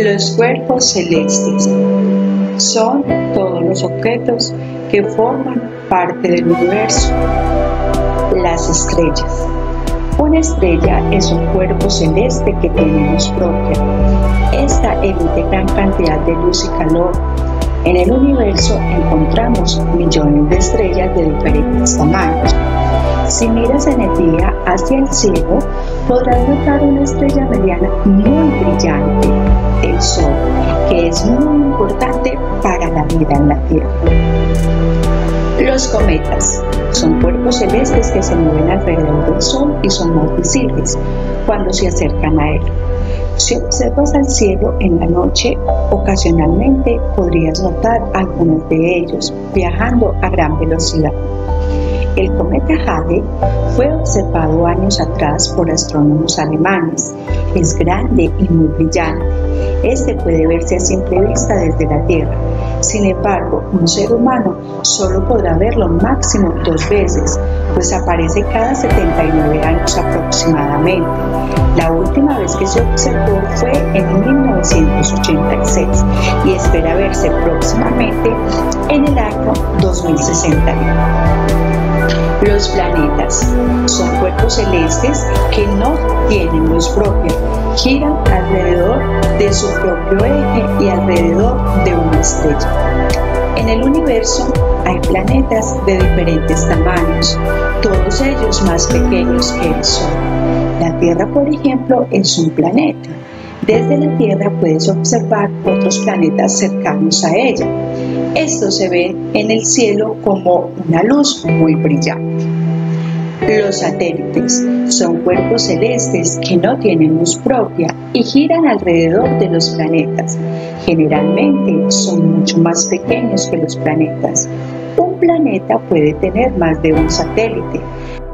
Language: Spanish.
Los cuerpos celestes son todos los objetos que forman parte del universo. Las estrellas. Una estrella es un cuerpo celeste que tiene luz propia. Esta emite gran cantidad de luz y calor. En el universo encontramos millones de estrellas de diferentes tamaños. Si miras en el día hacia el cielo, podrás notar una estrella mediana muy brillante, el Sol, que es muy importante para la vida en la Tierra. Los cometas son cuerpos celestes que se mueven alrededor del Sol y son más visibles cuando se acercan a él. Si observas al cielo en la noche, ocasionalmente podrías notar algunos de ellos viajando a gran velocidad. El cometa Halley fue observado años atrás por astrónomos alemanes. Es grande y muy brillante. Este puede verse a simple vista desde la Tierra. Sin embargo, un ser humano solo podrá verlo máximo 2 veces, pues aparece cada 79 años aproximadamente. La última vez que se observó fue en 1986 y espera verse próximamente en el año 2061. Los planetas son cuerpos celestes que no tienen luz propia, giran alrededor de su propio eje y alrededor de una estrella. En el universo hay planetas de diferentes tamaños, todos ellos más pequeños que el Sol. La Tierra, por ejemplo, es un planeta. Desde la Tierra puedes observar otros planetas cercanos a ella. Estos se ven en el cielo como una luz muy brillante. Los satélites son cuerpos celestes que no tienen luz propia y giran alrededor de los planetas. Generalmente son mucho más pequeños que los planetas. Un planeta puede tener más de un satélite.